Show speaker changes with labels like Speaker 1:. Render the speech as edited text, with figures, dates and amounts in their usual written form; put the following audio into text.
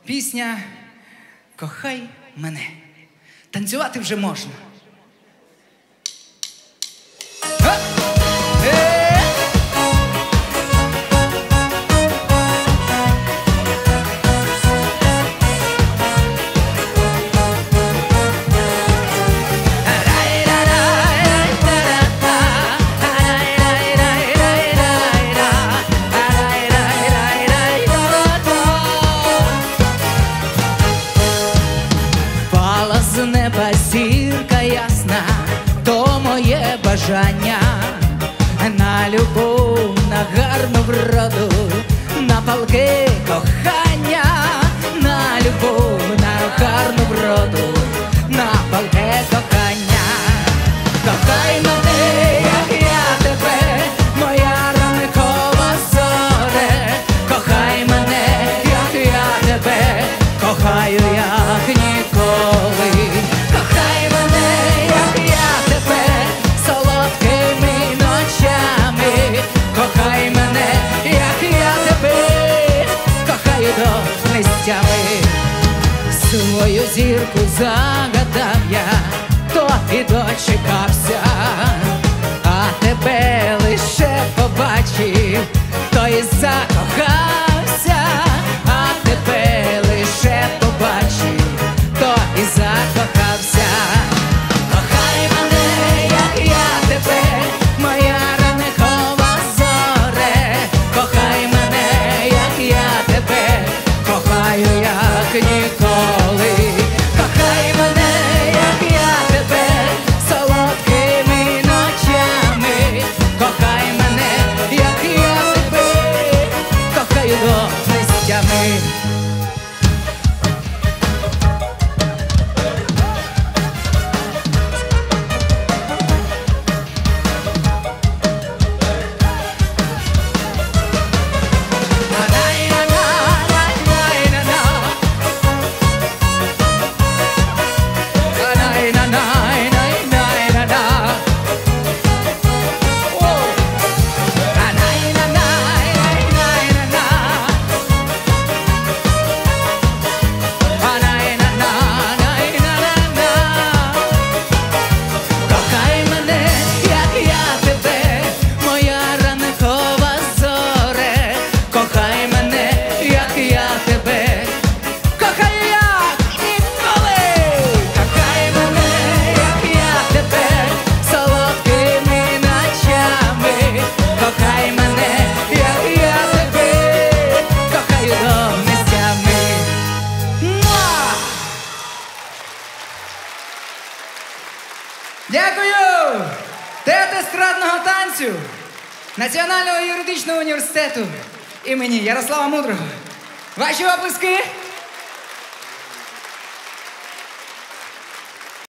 Speaker 1: Пісня «Кохай мене». Танцювати вже можна.
Speaker 2: З неба зірка ясна, то моє бажання на любов, на гарну вроду, на палки кохання, на любов, на гарну вроду, на палки кохання. Кохай мене, як я тебе, моя ранкова зоре, кохай мене, як я тебе, кохаю як ніколи. Кохай мене, як я тебе, солодкими ночами, кохай мене, як я тебе, кохаю до нестями. Свою зірку загадав я, то і дочекався, а тебе лише побачив, то і закохався, а тебе лише побачив, то і закохався. Кохай мене, як я тебе, моя ранкова зоре, кохай мене, як я тебе, кохаю як ніколи. Кохай мене, як я тебе, солодкими ночами, кохай мене, як я тебе, кохаю до нестями.
Speaker 1: Дякую! Театр естрадного танцю Національного юридичного університету імені Ярослава Мудрого. Ваші оплески!